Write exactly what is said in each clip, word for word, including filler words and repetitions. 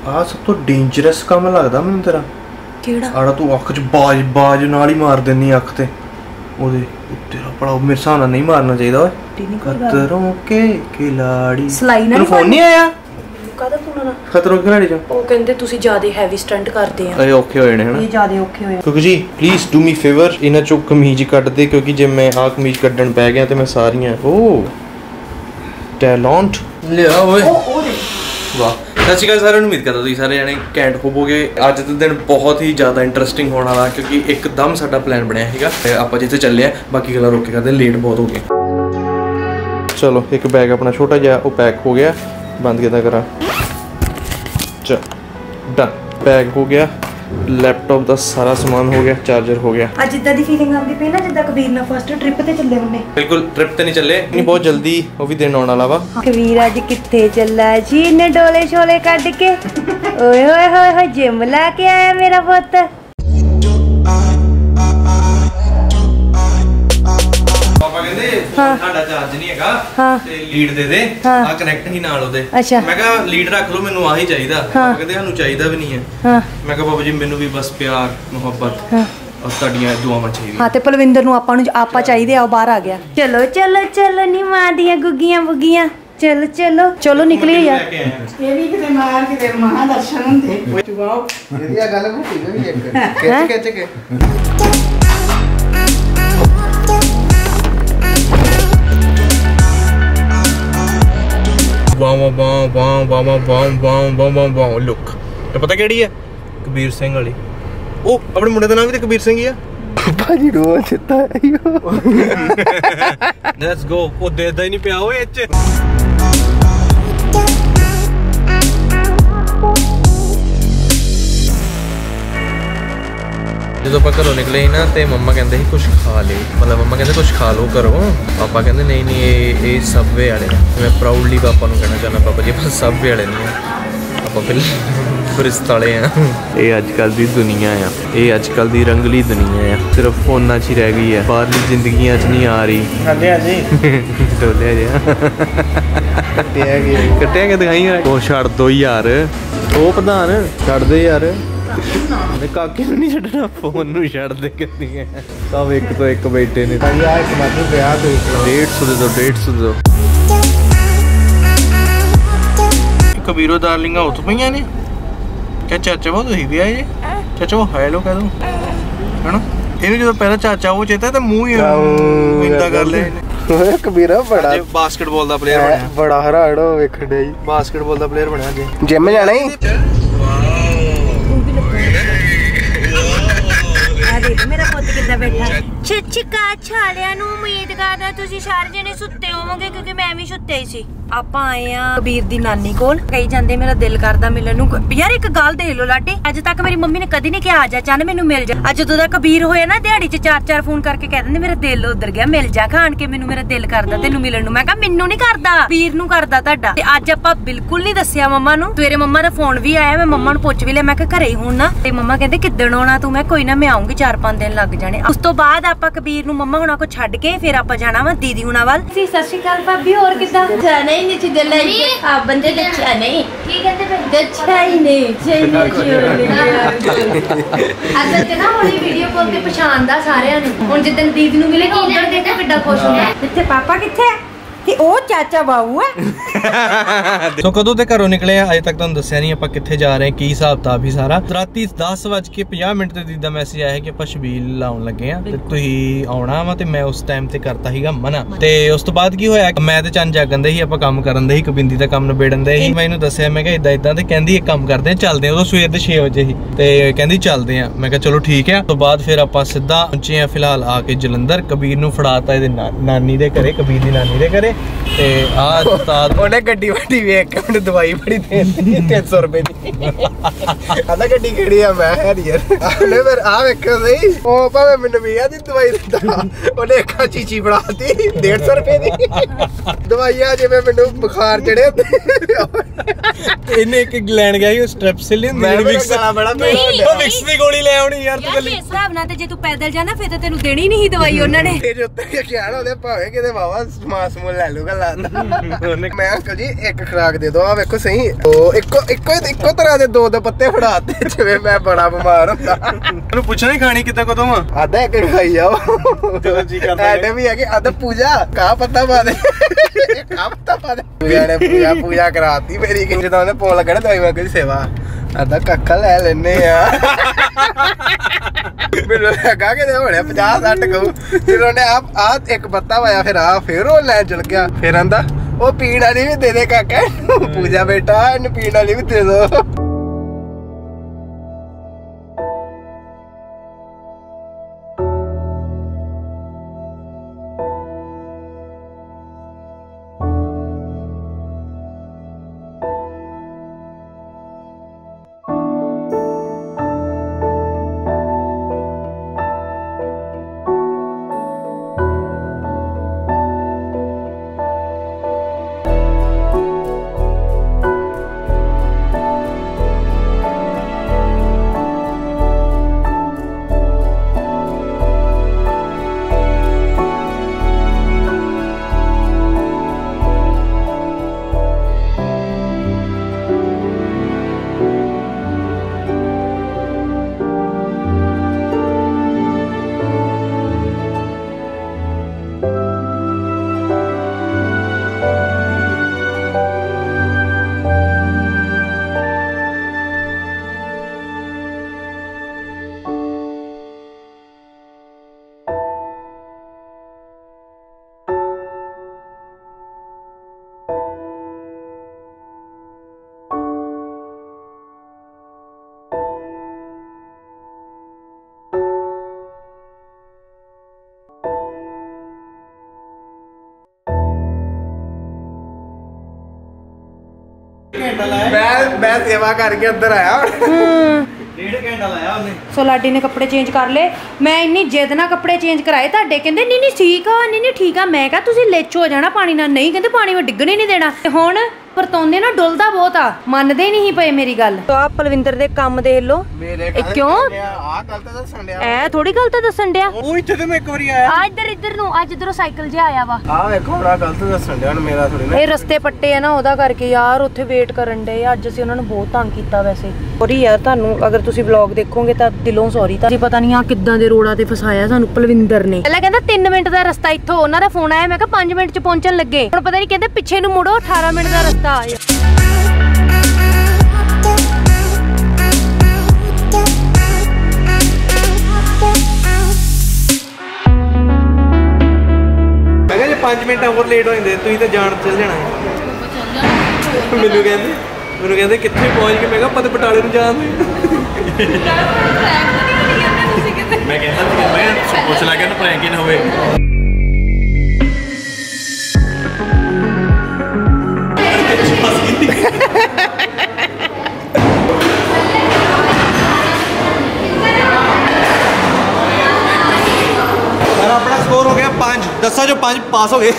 ਆ ਸਭ ਤੋਂ ਡੇਂਜਰਸ ਕੰਮ ਲੱਗਦਾ ਮੈਨੂੰ ਤੇਰਾ। ਕਿਹੜਾ? ਆੜਾ ਤੂੰ ਅੱਖ 'ਚ ਬਾਜ ਬਾਜ ਨਾਲ ਹੀ ਮਾਰ ਦਿੰਨੀ ਅੱਖ ਤੇ ਉਹਦੇ। ਤੇਰਾ ਬੜਾ ਮੇਰੇ ਹਿਸਾਬ ਨਾਲ ਨਹੀਂ ਮਾਰਨਾ ਚਾਹੀਦਾ ਓਏ। ਖਤਰੋਂ ਕੇ ਖਿਲਾੜੀ। ਸਲਾਈ ਨਾਲ ਫੋਨ ਨਹੀਂ ਆਇਆ? ਕਾਹਦਾ ਫੋਨ ਆਣਾ? ਖਤਰੋਂ ਕੇ ਖਿਲਾੜੀ ਚੋਂ ਉਹ ਕਹਿੰਦੇ ਤੁਸੀਂ ਜ਼ਿਆਦਾ ਹੈਵੀ ਸਟੰਟ ਕਰਦੇ ਆ। ਇਹ ਔਖੇ ਹੋਏ ਨੇ ਹਨਾ? ਇਹ ਜ਼ਿਆਦਾ ਔਖੇ ਹੋਏ। ਕਿਉਂਕਿ ਜੀ ਪਲੀਜ਼ ਡੂ ਮੀ ਫੇਵਰ, ਇਹਨਾਂ ਚੋਂ ਕਮੀਜ਼ ਕੱਢ ਦੇ, ਕਿਉਂਕਿ ਜੇ ਮੈਂ ਆ ਕਮੀਜ਼ ਕੱਢਣ ਪੈ ਗਿਆ ਤੇ ਮੈਂ ਸਾਰੀਆਂ ਓ ਟੈਲੈਂਟ ਲਿਆ ਓਏ। ਵਾਹ। ਸਤਿ ਸ਼੍ਰੀ ਅਕਾਲ ਸਾਰਿਆਂ ਨੂੰ, ਉਮੀਦ ਕਰਦਾ ਤੁਸੀਂ ਸਾਰੇ ਜਣੇ ਘੈਂਟ ਹੋਵੋਗੇ। ਅੱਜ ਦਾ ਦਿਨ ਬਹੁਤ ਹੀ ਜ਼ਿਆਦਾ ਇੰਟਰਸਟਿੰਗ ਹੋਣ ਵਾਲਾ, ਕਿਉਂਕਿ ਇੱਕਦਮ ਸਾਡਾ ਪਲਾਨ ਬਣਿਆ ਹੈਗਾ ਤੇ ਆਪਾਂ ਜਿੱਥੇ ਚੱਲੇ ਆ। ਬਾਕੀ ਗੱਲਾਂ ਰੋਕ ਕੇ ਕਰਦੇ, ਲੇਟ ਬਹੁਤ ਹੋ ਗਏ। ਚਲੋ ਇੱਕ ਬੈਗ ਆਪਣਾ ਛੋਟਾ ਜਿਹਾ ਉਹ ਪੈਕ ਹੋ ਗਿਆ। ਬੰਦ ਕਿੱਦਾਂ ਕਰਾਂ? ਚਲ ਡਨ, ਪੈਕ ਹੋ ਗਿਆ। ਲੈਪਟਾਪ ਦਾ ਸਾਰਾ ਸਮਾਨ ਹੋ ਗਿਆ, ਚਾਰਜਰ ਹੋ ਗਿਆ। ਅੱਜ ਇਦਾਂ ਦੀ ਫੀਲਿੰਗ ਆਉਂਦੀ ਪਈ ਨਾ ਜਿੱਦਾਂ ਕਬੀਰ ਨਾਲ ਫਸਟ ਟ੍ਰਿਪ ਤੇ ਚੱਲੇ ਹੁੰਨੇ। ਬਿਲਕੁਲ ਟ੍ਰਿਪ ਤੇ ਨਹੀਂ ਚੱਲੇ, ਨਹੀਂ ਬਹੁਤ ਜਲਦੀ ਉਹ ਵੀ ਦਿਨ ਆਉਣ ਵਾਲਾ ਵਾ। ਕਬੀਰ ਅੱਜ ਕਿੱਥੇ ਚੱਲਾ ਜੀ? ਨੇ ਡੋਲੇ ਛੋਲੇ ਕੱਢ ਕੇ ਓਏ ਹੋਏ ਹੋਏ ਹੋਏ ਜਿਮ ਲਾ ਕੇ ਆਇਆ ਮੇਰਾ ਪੁੱਤ। ਪਾਪਾ ਕਹਿੰਦੇ ਸਾਡਾ ਚਾਰਜ ਨਹੀਂ ਹੈਗਾ ਤੇ ਲੀਡ ਦੇ ਦੇ, ਆ ਕਨੈਕਟ ਹੀ ਨਾਲ ਉਹਦੇ। ਮੈਂ ਕਿਹਾ ਲੀਡ ਰੱਖ ਲਓ, ਮੈਨੂੰ ਆਹੀ ਚਾਹੀਦਾ। ਪਾਪਾ ਕਹਿੰਦੇ ਸਾਨੂੰ ਚਾਹੀਦਾ ਵੀ ਨਹੀਂ ਹੈ। ਮੈਂ ਕਿਹਾ ਬਾਬਾ ਜੀ ਮੈਨੂੰ ਵੀ ਬਸ ਪਿਆਰ ਮੁਹੱਬਤ ਔਰ ਤੁਹਾਡੀਆਂ ਦੁਆਵਾਂ ਚਾਹੀਦੀਆਂ। ਹਾਂ ਤੇ ਪਲਵਿੰਦਰ ਨੂੰ ਆਪਾਂ ਨੂੰ ਆਪਾਂ ਚਾਹੀਦੇ ਆ, ਉਹ ਬਾਹਰ ਆ ਗਿਆ। ਚਲੋ ਚਲੋ ਚਲੋ ਨੀ ਮਾਂ ਦੀਆਂ ਗੁੱਗੀਆਂ ਬੁੱਗੀਆਂ, ਚਲੋ ਚਲੋ ਚਲੋ ਨਿਕਲੀਏ ਯਾਰ। ਇਹ ਵੀ ਕਿਤੇ ਮਾਰ ਕਿਤੇ ਮਹਾ ਦਰਸ਼ਨ ਹੁੰਦੇ। ਵਾਓ ਇਹਦੀ ਗੱਲ ਮੁੱਕੀ ਵੀ ਇੱਕ ਖਿੱਚ ਖਿੱਚ ਕੇ। ਵਾਹ ਵਾਹ ਵਾਹ ਵਾਹ ਵਾਹ ਵਾਹ ਵਾਹ ਵਾਹ ਵਾਹ ਵਾਹ ਲੁੱਕ ਤੇ ਪਤਾ ਕਿਹੜੀ ਹੈ? ਕਬੀਰ ਸਿੰਘ ਵਾਲੀ। ਉਹ ਆਪਣੇ ਮੁੰਡੇ ਦਾ ਨਾਮ ਵੀ ਤੇ ਕਬੀਰ ਸਿੰਘ ਹੀ ਆ। ਭਾਜੀ ਰੋ ਚਿੱਤਾ ਆਇਓ। Let's go. ਉਹ ਦੇਦਾ ਹੀ ਨਹੀਂ ਪਿਆ ਓਏ ਇੱਚ। ਜਦੋਂ ਆਪਾਂ ਘਰੋਂ ਨਿਕਲੇ ਨਾ ਤੇ ਮੰਮਾ ਕਹਿੰਦੇ ਸੀ ਕੁਝ ਖਾ ਲੈ, ਮਤਲਬ ਮੰਮਾ ਕਹਿੰਦੇ ਕੁਝ ਖਾ ਲਓ ਘਰੋਂ। ਪਾਪਾ ਕਹਿੰਦੇ ਨਹੀਂ ਨਹੀਂ ਇਹ ਇਹ ਸਬਵੇ ਵਾਲੇ ਨੇ। ਮੈਂ ਪ੍ਰਾਊਡਲੀ ਪਾਪਾ ਨੂੰ ਕਹਿਣਾ ਚਾਹੁੰਦਾ, ਪਾਪਾ ਜੀ ਆਪਾਂ ਸਬਵੇ ਵਾਲੇ ਨਹੀਂ ਆ, ਆਪਾਂ ਫਿਰ ਫਰਿਸਤ ਵਾਲੇ ਆ। ਇਹ ਅੱਜ ਕੱਲ ਦੀ ਦੁਨੀਆ ਆ, ਇਹ ਅੱਜ ਕੱਲ ਦੀ ਰੰਗਲੀ ਦੁਨੀਆ ਆ, ਸਿਰਫ ਫੋਨਾਂ 'ਚ ਹੀ ਰਹਿ ਗਈ ਹੈ, ਬਾਹਰਲੀ ਜ਼ਿੰਦਗੀਆਂ 'ਚ ਨਹੀਂ ਆ ਰਹੀ। ਹਾਂਜੀ ਹਾਂਜੀ ਟੋਲਿਆ ਜਿਹਾ ਕੱਟਿਆ ਗਿਆ ਕੱਟਿਆ ਕਿ ਦਿਖਾਈ। ਉਹ ਛੱਡ ਦੋ ਯਾਰ, ਉਹ ਪ੍ਰਧਾਨ ਛੱਡ ਦੇ ਯਾਰ। ਕਾਕੇ ਨੂੰ ਨਹੀਂ ਛੱਡਣਾ, ਫੋਨ ਨੂੰ ਛੱਡ ਦੇ ਕਿੰਨੀਆਂ। ਸਭ ਇੱਕ ਤੋਂ ਇੱਕ ਬੈਠੇ ਨੇ। ਆ ਇੱਕ ਮਾਤਰ ਵਿਆਹ ਤੇ ਡੇਢ ਸੌ ਦੇ ਦੋ, ਡੇਢ ਸੌ ਦੇ ਦੋ। ਕਬੀਰੋ ਦਾਰਲਿੰਗਾਂ ਉੱਥ ਪਈਆਂ ਨੇ। ਕਿਆ ਚਾਚਾ ਵਾ ਤੁਸੀਂ ਵੀ ਆਏ ਜੇ? ਚਾਚਾ ਉਹ ਹੈਲੋ ਕਹਿ ਦੋ ਹਨਾ। ਇਹਨੂੰ ਜਦੋਂ ਪਹਿਲਾਂ ਚਾਚਾ ਉਹ ਚੇਤਾ ਤਾਂ ਮੂੰਹ ਹੀ ਇੰਦਾ ਕਰ ਲਿਆ ਇਹਨੇ। ਓਏ ਕਬੀਰਾ ਬੜਾ ਬਾਸਕਟਬਾਲ ਦਾ ਪਲੇਅਰ ਬਣਿਆ। ਬੜਾ ਹਰਾੜ ਹੋ ਵੇਖਣ ਡਿਆ ਜੀ। ਬਾਸਕਟਬਾਲ ਦਾ ਪਲੇਅਰ ਬਣਿਆ ਜੀ। ਜਿਮ ਜਾਣਾ ਹੀ। ਮੇਰਾ ਪੁੱਤ ਕਿੱਦਾਂ ਬੈਠਾ? ਛਿੱਛਕਾ ਛਾਲਿਆਂ ਨੂੰ ਉਮੀਦ ਕਰਦਾ ਤੁਸੀਂ ਸਾਰੇ ਜਣੇ ਸੁੱਤੇ ਹੋਵੋਗੇ, ਕਿਉਂਕਿ ਮੈਂ ਵੀ ਸੁੱਤੇ ਹੀ ਸੀ। ਆਪਾਂ ਆਏ ਆ ਕਬੀਰ ਦੀ ਨਾਨੀ ਕੋਲ। ਕਹੀ ਜਾਂਦੇ ਮੇਰਾ ਦਿਲ ਕਰਦਾ ਮਿਲਣ ਨੂੰ। ਯਾਰ ਇੱਕ ਗੱਲ ਦੇਖ ਲੋ ਲਾਡੀ, ਅੱਜ ਤੱਕ ਮੇਰੀ ਮੰਮੀ ਨੇ ਕਦੀ ਨਹੀਂ ਕਿਹਾ ਆ ਜਾ ਚੱਲ ਮੈਨੂੰ ਮਿਲ ਜਾ। ਅੱਜ ਜਦੋਂ ਦਾ ਕਬੀਰ ਹੋਇਆ ਨਾ, ਦਿਹਾੜੀ ਚ ਚਾਰ ਚਾਰ ਫੋਨ ਕਰਕੇ ਕਹਿ ਦਿੰਦੇ ਮੇਰਾ ਦਿਲ ਉਧਰ ਗਿਆ, ਮਿਲ ਜਾ ਖਾਣ ਕੇ ਮੈਨੂੰ, ਮੇਰਾ ਦਿਲ ਕਰਦਾ ਤੈਨੂੰ ਮਿਲਣ ਨੂੰ। ਮੈਂ ਕਿਹਾ ਮੈਨੂੰ ਨਹੀਂ ਕਰਦਾ, ਕਬੀਰ ਨੂੰ ਕਰਦਾ ਤੁਹਾਡਾ। ਤੇ ਅੱਜ ਆਪਾਂ ਬਿਲਕੁਲ ਨਹੀਂ ਦੱਸਿਆ ਮੰਮਾ ਨੂੰ। ਸਵੇਰੇ ਮੰਮਾ ਦਾ ਫੋਨ ਵੀ ਆਇਆ, ਮੈਂ ਮੰਮਾ ਨੂੰ ਪੁੱਛ ਵੀ ਲਿਆ, ਮੈਂ ਕਿਹਾ ਘਰੇ ਹੀ ਹੁਣ ਨਾ। ਤੇ ਮੰਮਾ ਕਹਿੰਦੇ ਕਿੱਦਣ ਆਉਣਾ ਤੂੰ? ਮੈਂ ਕੋਈ ਨਾ ਮੈਂ ਆਉਂਗੀ, ਚਾਰ ਪੰਜ ਦਿਨ ਲੱਗ ਜਾਣੇ। ਉਸ ਤੋਂ ਬਾਅਦ ਆਪਾਂ ਕਬੀਰ ਨੂੰ ਮੰਮਾ ਹੁਣਾਂ ਕੋ ਛੱਡ ਕੇ ਫਿਰ ਆਪਾਂ ਜਾਣਾ ਵਾ ਦੀਦੀ ਹੁਣਾਂ ਵੱਲ। ਸਤਿ ਸ਼੍ਰੀ ਅਕਾਲ ਭਾਬੀ, ਹੋਰ ਕਿੱਦਾਂ? ਨਹੀਂ ਨਹੀਂ ਚੀਜ਼ਾਂ ਲੈ ਆ ਬੰਦੇ ਦੱਸਿਆ ਨਹੀਂ। ਕੀ ਕਹਿੰਦੇ ਪਏ? ਦੱਸਿਆ ਹੀ ਨਹੀਂ। ਚੈਨੀ ਚੋਲੇ ਅਸਲ ਤੇ ਨਾ ਹੁਣੀ ਵੀਡੀਓ ਕਾਲ ਤੇ ਪਛਾਣਦਾ ਸਾਰਿਆਂ ਨੂੰ। ਹੁਣ ਜਿੱਦਣ ਦੀਦੀ ਨੂੰ ਮਿਲੇ ਤਾਂ ਉਧਰ ਦੇਖੋ ਕਿੱਡਾ ਖੁਸ਼ ਹੁੰਦਾ। ਇੱਥੇ ਪਾਪਾ ਕਿੱਥੇ ਹੈ? ਤੇ ਉਹ ਚਾਚਾ ਬਾਊ ਹੈ। ਸੋ ਕਦੋਂ ਤੇ ਘਰੋਂ ਨਿਕਲੇ ਆ, ਅਜੇ ਤੱਕ ਤੁਹਾਨੂੰ ਦੱਸਿਆ ਨਹੀਂ ਆਪਾਂ ਕਿੱਥੇ ਜਾ ਰਹੇ, ਕੀ ਹਿਸਾਬ ਕਿਤਾਬ ਹੀ ਸਾਰਾ। ਰਾਤੀ ਦਸ ਵੱਜ ਕੇ ਪੰਜਾਹ ਮਿੰਟ ਤੇ ਦੀਦੀ ਦਾ ਮੈਸੇਜ ਆਇਆ ਕਿ ਆਪਾਂ ਛਬੀਲ ਲਾਉਣ ਲੱਗੇ ਆ ਤੇ ਤੁਸੀਂ ਆਉਣਾ ਵਾ। ਤੇ ਮੈਂ ਉਸ ਟਾਈਮ ਤੇ ਕਰਤਾ ਸੀਗਾ ਮਨਾ। ਤੇ ਉਸ ਤੋਂ ਬਾਅਦ ਕੀ ਹੋਇਆ, ਮੈਂ ਤੇ ਚੰਨ ਜਾਗਣ ਦੇ ਸੀ, ਆਪਾਂ ਕੰਮ ਕਰਨ ਦੇ ਸੀ, ਕਬਿੰਦੀ ਦਾ ਕੰਮ ਨਿਬੇੜਨ ਦੇ ਸੀ। ਮੈਂ ਇਹਨੂੰ ਦੱਸਿਆ, ਮੈਂ ਕਿਹਾ ਇਦਾਂ ਇਦਾਂ, ਤੇ ਕਹਿੰਦੀ ਇੱਕ ਕੰਮ ਕਰਦੇ ਆ, ਚੱਲਦੇ ਆ। ਉਦੋਂ ਸਵੇਰ ਦੇ ਛੇ ਵਜੇ ਸੀ ਤੇ ਕਹਿੰਦੀ ਚੱਲਦੇ ਆ। ਮੈਂ ਕਿਹਾ ਚਲੋ ਠੀਕ ਆ। ਤੋਂ ਬਾਅਦ ਫਿਰ ਆਪਾਂ ਸਿੱਧਾ ਪਹੁੰਚੇ ਆ ਫਿਲਹਾਲ ਆ ਕੇ ਜਲੰਧਰ। ਕਬੀਰ ਨੂੰ ਫੜਾਤਾ ਇਹਦੇ ਨਾਨੀ ਦੇ ਘਰੇ, ਕਬੀਰ ਦੀ ਨਾਨੀ ਦੇ ਘਰੇ। ਤੇ ਆ ਉਸਤਾਦ ਉਹਨੇ ਗੱਡੀ ਵੱਡੀ ਵੇਖ ਕੇ ਮੈਨੂੰ ਦਵਾਈ ਬੜੀ ਦੇ ਦਿੱਤੀ ਤਿੰਨ ਸੌ ਰੁਪਏ ਦੀ। ਕਹਿੰਦਾ ਗੱਡੀ ਕਿਹੜੀ ਆ? ਮੈਂ ਹੈ ਯਾਰ ਉਹਨੇ ਫਿਰ ਆ ਵੇਖੋ ਸਹੀ, ਉਹ ਭਾਵੇਂ ਮੈਨੂੰ ਵੀਹ ਦੀ ਦਵਾਈ ਦਿੰਦਾ, ਉਹਨੇ ਇੱਕ ਚੀਚੀ ਬਣਾਤੀ ਡੇਢ ਸੌ ਰੁਪਏ ਦੀ। ਦਵਾਈਆਂ ਜਿਵੇਂ ਮੈਨੂੰ ਬੁਖਾਰ ਚੜਿਆ ਇਹਨੇ ਇੱਕ ਲੈਣ ਗਿਆ ਸੀ ਉਹ ਸਟ੍ਰੈਪਸਿਲ ਹੁੰਦੀ ਮੈਂ ਵਿਕਸ ਗਾਲਾਂ ਬੜਾ ਨਹੀਂ, ਉਹ ਵਿਕਸ ਦੀ ਗੋਲੀ ਲੈ ਆਉਣੀ ਯਾਰ ਤੂੰ ਯਾਰ ਗੱਲੀ ਇਸ ਹਿਸਾਬ ਨਾਲ ਤੇ ਜੇ ਤੂੰ ਪੈਦਲ ਜਾਣਾ ਫਿਰ ਤਾਂ ਤੈਨੂੰ ਦੇਣੀ ਨਹੀਂ ਦਵਾਈ ਉਹਨਾਂ ਨੇ। ਤੇਰੇ ਉੱਤੇ ਯਕੀਨ ਉਹਦੇ ਭਾਵੇਂ ਕਿਤੇ ਵਾਵਾ ਸਮਾਨ ਸਮੂਨ ਲੈ ਲੂਗਾ ਲਾਂਦਾ। ਮੈਂ ਅੰਕਲ ਜੀ ਇੱਕ ਖੁਰਾਕ ਦੇ ਦੋ ਆ ਵੇਖੋ ਸਹੀ ਉਹ ਇੱਕੋ ਇੱਕੋ ਇੱਕੋ ਤਰ੍ਹਾਂ ਦੇ ਦੋ ਦੋ ਪੱਤੇ ਫੜਾਤੇ ਜਿਵੇਂ ਮੈਂ ਬੜਾ ਬਿਮਾਰ ਹੁੰਦਾ। ਤੈਨੂੰ ਪੁੱਛਣਾ ਹੀ ਖਾਣੀ ਕਿੱਦਾਂ ਕਦੋਂ ਆ ਆਦਾ ਇੱਕ ਖਾਈ ਜਾਓ ਜਦੋਂ ਜੀ ਕਰਦਾ ਐਡੇ ਵੀ ਹੈਗੇ ਆਦਾ ਪੂਜਾ ਕਾ ਪੱਤਾ ਪਾ ਦੇ ਕਾ ਪੱਤਾ ਪਾ ਦੇ ਪੂਜਾ ਨੇ ਪੂਜਾ ਪੂਜਾ ਕਰਾਤੀ ਮੇਰੀ ਕਿ ਜਦੋਂ ਉਹਨੇ ਪੋਲ ਲੱਗਣਾ ਦਵਾਈ ਮੈਂ ਕੋਈ ਸੇਵਾ ਆਦਾ ਕੱਖਾ ਲੈ ਲੈਨੇ ਆ ਮੈਨੂੰ ਲੱਗਾ ਕਿ ਹੋਣੇ ਪੰਜਾਹ ਸੱਠ ਕਹੂ ਜਦੋਂ ਉਹਨੇ ਆ ਆ ਇੱਕ ਪੱਤਾ ਪਾਇਆ ਫਿਰ ਆ ਫਿਰ ਉਹ ਲੈ ਚਲ ਗਿਆ ਫਿਰ ਆਂਦਾ ਉਹ ਪੀਣ ਵਾਲੀ ਵੀ ਦੇ ਦੇ ਕਾਕਾ ਪੂਜਾ ਬੇਟਾ ਇਹਨੂੰ ਪੀਣ ਵਾਲੀ ਵੀ ਦੇ ਦੋ। ਮੈਂ ਮੈਂ ਸੇਵਾ ਕਰਕੇ ਅੰਦਰ ਆਇਆ ਡੇਢ ਘੰਟਾ ਲਾਇਆ ਉਹਨੇ। ਸੋ ਲਾਡੀ ਨੇ ਕੱਪੜੇ ਚੇਂਜ ਕਰ ਲਏ। ਮੈਂ ਇੰਨੀ ਜਿੱਦ ਨਾਲ ਕੱਪੜੇ ਚੇਂਜ ਕਰਾਏ ਤੁਹਾਡੇ ਕਹਿੰਦੇ ਨਹੀਂ ਨਹੀਂ ਠੀਕ ਆ ਨਹੀਂ ਨਹੀਂ ਠੀਕ ਆ। ਮੈਂ ਕਿਹਾ ਤੁਸੀਂ ਲੇਚ ਹੋ ਜਾਣਾ ਪਾਣੀ ਨਾਲ ਨਹੀਂ ਕਹਿੰਦੇ ਪਾਣੀ ਮੈਂ ਡਿੱਗਣ ਹੀ ਨਹੀਂ ਦੇਣਾ। ਤੇ ਹੁਣ ਪਰਤੌਂਦੇ ਨਾ ਡੁੱਲਦਾ ਬਹੁਤ ਆ ਮੰਨਦੇ ਨਹੀਂ ਪਏ ਮੇਰੀ ਗੱਲ। ਤੋ ਆ ਪਲਵਿੰਦਰ ਦੇ ਕੰਮ ਦੇਖ ਲੋ ਕਿਉਂ ਆ ਗੱਲ ਤਾਂ ਦੱਸਣ ਡਿਆ ਐ ਥੋੜੀ ਗੱਲ ਤਾਂ ਦੱਸਣ ਡਿਆ। ਉਹ ਇੱਥੇ ਤੇ ਮੈਂ ਇੱਕ ਵਾਰੀ ਆਇਆ ਆ ਇੱਧਰ ਇੱਧਰ ਨੂੰ ਅੱਜ ਇਧਰੋਂ ਸਾਈਕਲ ਜਿਹਾ ਆਇਆ ਵਾ ਆ ਵੇਖੋ ਬੜਾ ਗਲਤ ਦੱਸਣ ਡਿਆ ਮੇਰਾ ਥੋੜੀ ਨਾ ਇਹ ਰਸਤੇ ਪੱਟੇ ਆ ਨਾ ਉਹਦਾ ਕਰਕੇ ਯਾਰ ਉੱਥੇ ਵੇਟ ਕਰਨ ਡੇ ਅੱਜ ਅਸੀਂ ਉਹਨਾਂ ਨੂੰ ਬਹੁਤ ਤੰਗ ਕੀਤਾ। ਵੈਸੇ ਸੌਰੀ ਯਾਰ ਤੁਹਾਨੂੰ ਅਗਰ ਤੁਸੀਂ ਵਲੌਗ ਦੇਖੋਗੇ ਤਾਂ ਦਿਲੋਂ ਸੌਰੀ। ਤਾਂ ਪਤਾ ਨਹੀਂ ਆ ਕਿੱਦਾਂ ਦੇ ਰੋੜਾ ਤੇ ਫਸਾਇਆ ਸਾਨੂੰ ਪਲਵਿੰਦਰ ਨੇ। ਪਹਿਲਾਂ ਕਹਿੰਦਾ ਤਿੰਨ ਮਿੰਟ ਦਾ ਰਸਤਾ ਇੱਥੋਂ ਉਹਨਾਂ ਦਾ ਫੋਨ ਆਇਆ ਮੈਂ ਕਿਹਾ ਪੰਜ ਮਿੰਟ ਚ ਪਹੁੰਚਣ ਲੱਗੇ। ਹੁਣ ਪਤਾ ਨਹੀਂ ਕਹਿੰਦੇ ਪਿੱਛੇ ਨੂੰ ਮੁੜੋ ਅਠਾਰਾਂ ਮਿੰਟ ਦਾ ਰਸਤਾ ਆ। ਪੰਜ ਮਿੰਟ ਹੋਰ ਲੇਟ ਹੋ ਜਾਂਦੇ ਤੁਸੀਂ ਤਾਂ ਜਾਣ ਚੱਲ ਜਾਣਾ। ਮੈਨੂੰ ਕਹਿੰਦੇ ਮੈਨੂੰ ਕਹਿੰਦੇ ਕਿੱਥੇ ਪਹੁੰਚ ਗਏ। ਮੈਂ ਕਿਹਾ ਪਤ ਬਟਾਲੇ ਨੂੰ ਜਾਣ ਮੈਂ ਕਹਿੰਦਾ ਮੈਂ ਪੁੱਛ ਲਾ ਕੇ ਨਾ ਪ੍ਰੈਂਕ ਹੀ ਨਾ ਹੋਵੇ। अपना स्कोर हो गया पाँच दसा जो पाँच पास हो गए।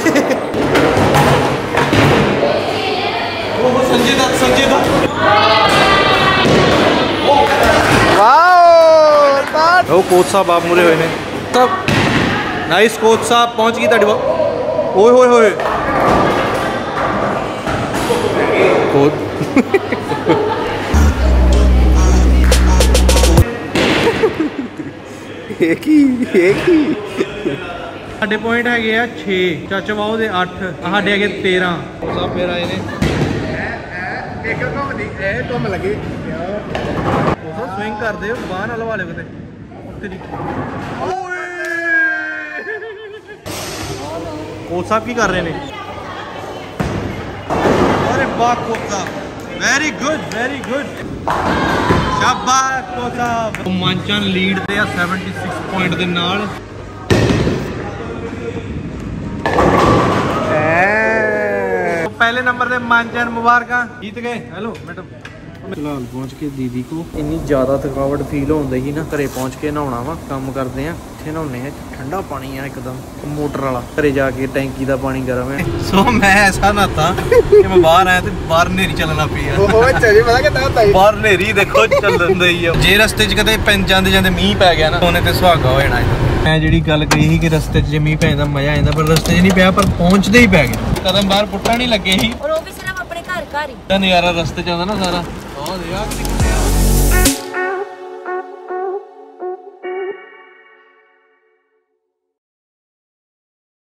वो संजय दत्त संजय दत्त वाओ कोच साहब आप मुरे हुए ने सब नाइस कोच साहब पहुंच गई ताड़ी ओए होए होए कोच एक ही एक ही ਸਾਡੇ ਪੁਆਇੰਟ ਹੈਗੇ ਆ ਛੇ ਚਾਚਾ ਬਾਉ ਦੇ ਅੱਠ ਸਾਡੇ ਹੈਗੇ ਤੇਰਾਂ ਸਭ ਮੇਰਾ ਇਹਨੇ ਇੱਕ ਘੁੰਮਦੀ ਇਹ ਘੁੰਮ ਲੱਗੀ ਉਹ ਸਵਿੰਗ ਕਰਦੇ ਬਾਹਰ ਨਾਲ ਲਵਾ ਲਿਓ ਕਿਤੇ ਤੇਰੀ ਕੋਚ ਸਾਹਿਬ ਕੀ ਕਰ ਰਹੇ ਨੇ। ਅਰੇ ਵਾਹ ਕੋਚ ਸਾਹਿਬ ਵੈਰੀ ਗੁੱਡ ਵੈਰੀ ਗੁੱਡ ਸ਼ਾਬਾਸ਼ ਕੋਚ ਸਾਹਿਬ। ਮਾਨਚਨ ਲੀਡ ਤੇ ਆ ਛਿਹੱਤਰ ਪੁਆਇੰਟ ਦੇ ਨਾਲ। ਪਹਿਲੇ ਨੰਬਰ ਤੇ ਮਾਨਚਨ ਮੁਬਾਰਕਾਂ जीत गए। हेलो मैडम ਫਿਲਹਾਲ ਪਹੁੰਚ ਕੇ ਦੀਦੀ ਕੋ ਇੰਨੀ ਜ਼ਿਆਦਾ ਥਕਾਵਟ ਫੀਲ ਹੋਉਂਦੀ ਸੀ ਨਾ, ਘਰੇ ਪਹੁੰਚ ਕੇ ਨਹਾਉਣਾ ਵਾ, ਕੰਮ ਕਰਦੇ ਆ ਇੱਥੇ ਨਹਾਉਣੇ ਆ, ਠੰਡਾ ਪਾਣੀ ਆ ਇੱਕਦਮ ਮੋਟਰ ਵਾਲਾ, ਘਰੇ ਜਾ ਕੇ ਟੈਂਕੀ ਦਾ ਪਾਣੀ ਗਰਮ ਹੈ। ਸੋ ਮੈਂ ਐਸਾ ਨਹਾਤਾ ਕਿ ਮੈਂ ਬਾਹਰ ਆਇਆ ਤੇ ਬਾਹਰ ਹਨੇਰੀ ਚੱਲਣਾ ਪਿਆ। ਉਹ ਚੱਲੀ ਪਤਾ ਕਿੱਦਾਂ ਹੁੰਦਾ ਸੀ ਬਾਹਰ ਹਨੇਰੀ ਦੇਖੋ ਚੱਲਣ ਦਈ ਆ। ਜੇ ਰਸਤੇ 'ਚ ਕਦੇ ਪੈਂ ਜਾਂਦੇ ਜਾਂਦੇ ਮੀਂਹ ਪੈ ਗਿਆ ਨਾ, ਉਹਨੇ ਤੇ ਸੁਹਾਗਾ ਹੋ ਜਾਣਾ। ਮੈਂ ਜਿਹੜੀ ਗੱਲ ਕਹੀ ਸੀ ਕਿ ਰਸਤੇ 'ਚ ਜੇ ਮੀਂਹ ਪੈ ਜਾਂਦਾ ਮਜ਼ਾ ਆ ਜਾਂਦਾ, ਪਰ ਰਸਤੇ 'ਚ ਨਹੀਂ ਪਿਆ, ਪਰ ਪਹੁੰਚਦੇ ਹੀ ਪੈ ਗਿਆ। ਕਦਮ ਬਾਹਰ ਪੁੱਟਾ ਨਹੀਂ ਲੱਗੇ ਸੀ, ਔਰ ਉਹ ਵੀ ਸਿਰਫ ਆਪਣੇ ਘਰ ਘਰ ਹੀ ਤਾਂ ਨਜ਼ਾਰਾ ਰਸਤੇ 'ਚ ਆਉਂਦਾ ਨਾ ਸਾਰਾ। ਆਹ ਦੇ ਆ